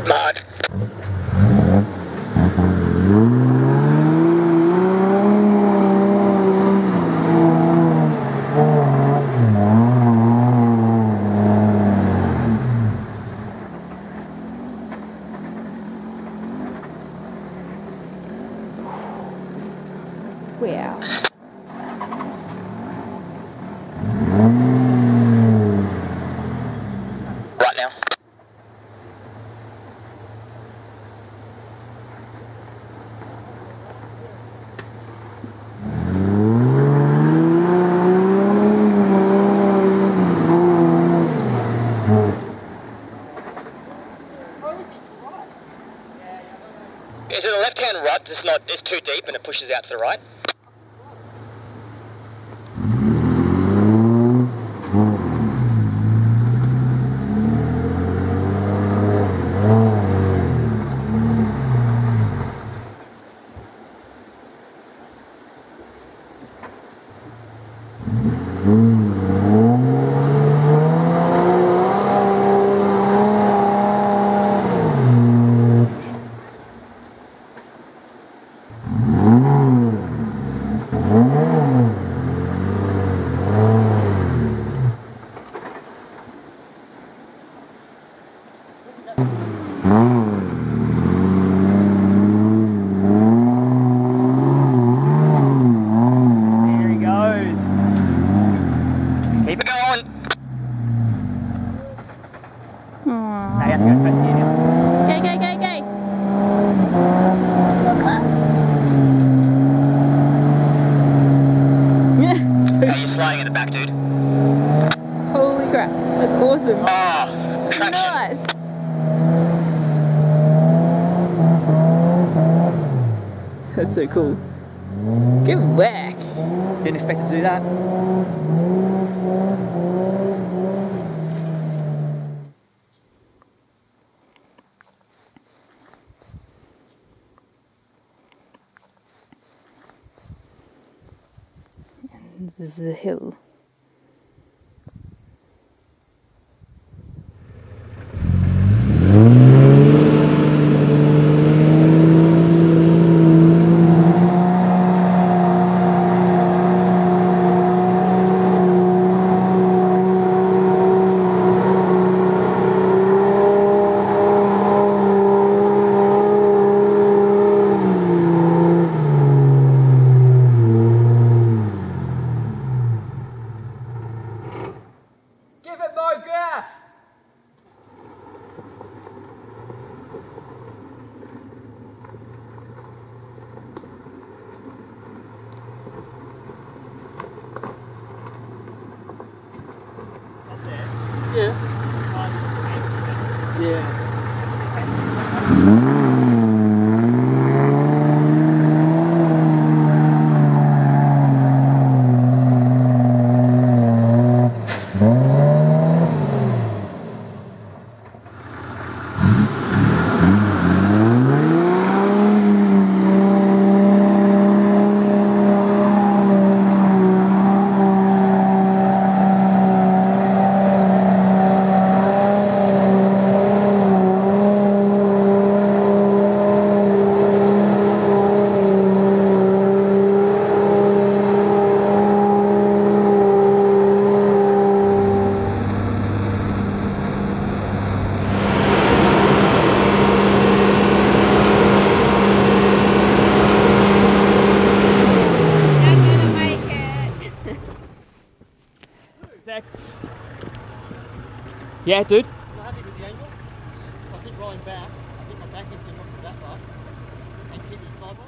Mud. Wow. Right now. Is it a left-hand rut? It's too deep and it pushes out to the right? In the back, dude. Holy crap, that's awesome. Oh, traction. Nice. That's so cool. Good work. Didn't expect him to do that. This is a hill. Yeah. Yeah. Yeah, dude. I'm happy with the angle. I keep rolling back. I think my back is going to that far. And keep it sideways.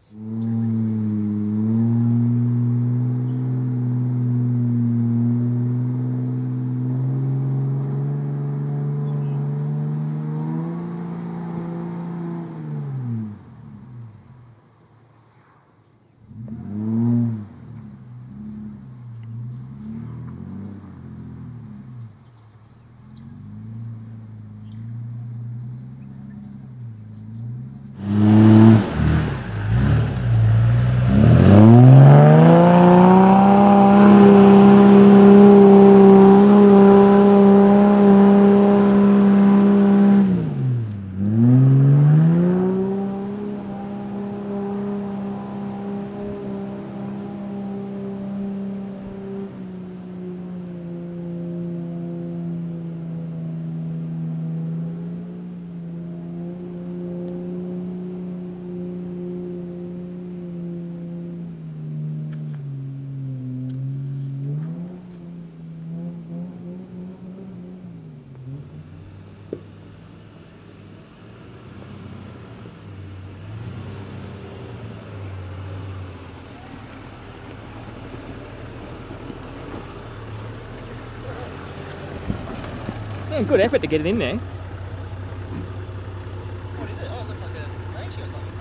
Yeah, good effort to get it in there. What is it? Oh, it looks like a Torrential or something.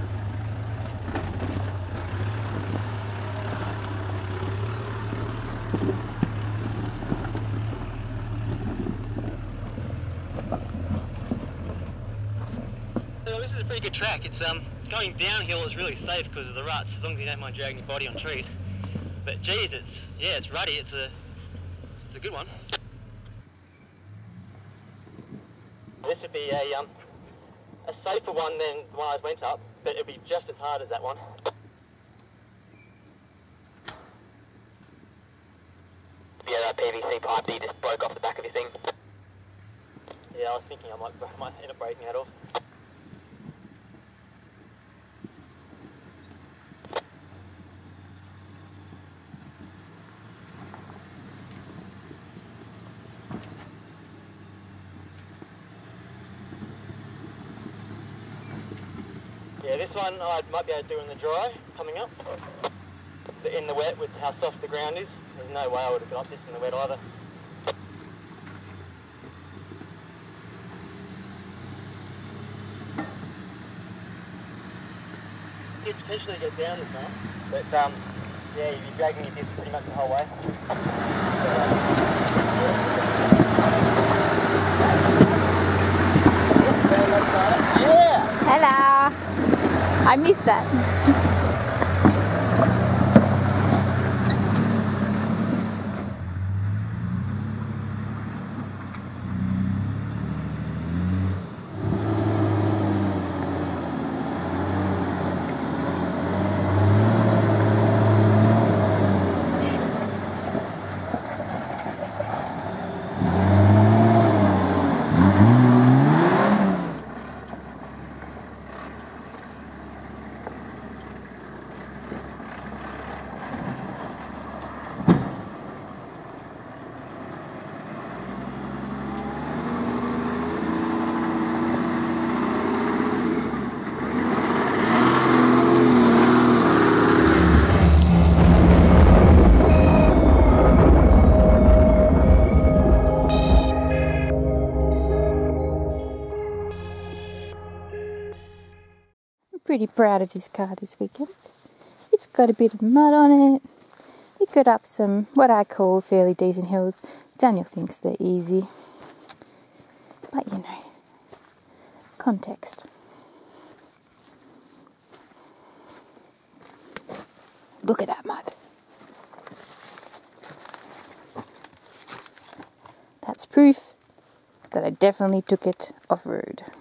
So this is a pretty good track. It's going downhill is really safe because of the ruts, as long as you don't mind dragging your body on trees. But geez, it's ruddy. It's a good one. This would be a safer one than the one I went up, but it'll be just as hard as that one. Yeah, that PVC pipe that you just broke off the back of your thing. Yeah, I was thinking I might end up breaking that off. Yeah, this one I might be able to do in the dry, coming up. But in the wet, with how soft the ground is, there's no way I would have got this in the wet either. Could potentially get down this time, but yeah, you'd be dragging your disc pretty much the whole way. Yeah! Hello! I missed that. Pretty proud of this car this weekend. It's got a bit of mud on it. It got up some what I call fairly decent hills. Daniel thinks they're easy, but you know, context. Look at that mud. That's proof that I definitely took it off-road.